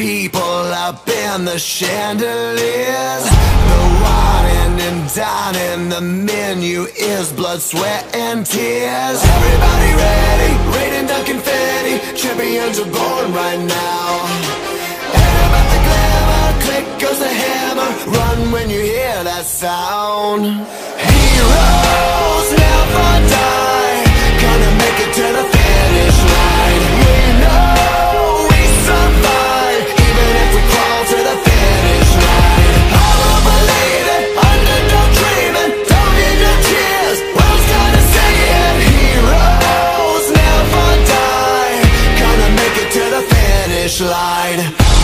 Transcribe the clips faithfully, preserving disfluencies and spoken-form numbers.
people up in the chandeliers. The wine and dining, the menu is blood, sweat and tears. Everybody ready, raining down confetti. Champions are born right now. And about the glamour, click goes the hammer. Run when you hear that sound. Heroes never die, gonna make it to the finish line. We know we survive, even if we crawl to the finish line. I will believe it, underdog dreaming. Don't need your tears, world's gonna say it. Heroes never die, gonna make it to the finish line.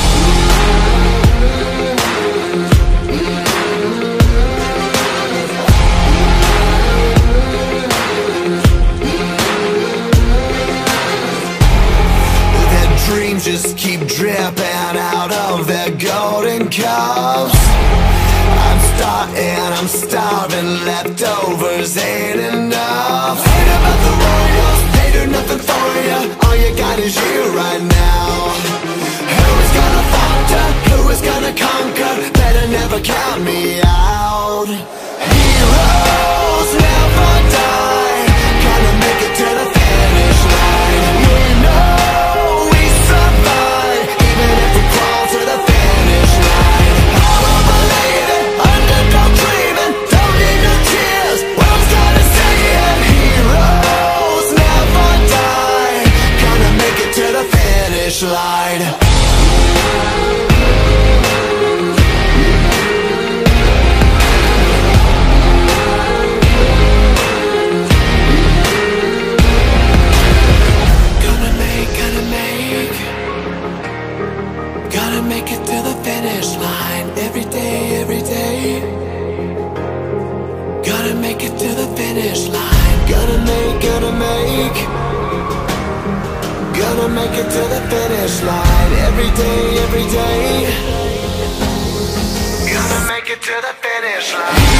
Dreams just keep dripping out of their golden cups. I'm starting, I'm starving, leftovers ain't enough. Ain't about the royals, they do nothing for you. All you got is you right now. Who is gonna falter, who is gonna conquer? Better never count me out. Heroes never die, gonna make it to the finish line. We know line. Gonna make, gonna make, gonna make it to the finish line. Every day, every day, gotta make it to the finish line. Gonna make, gonna make, gonna make it to the finish line. Every day, every day, gonna make it to the finish line.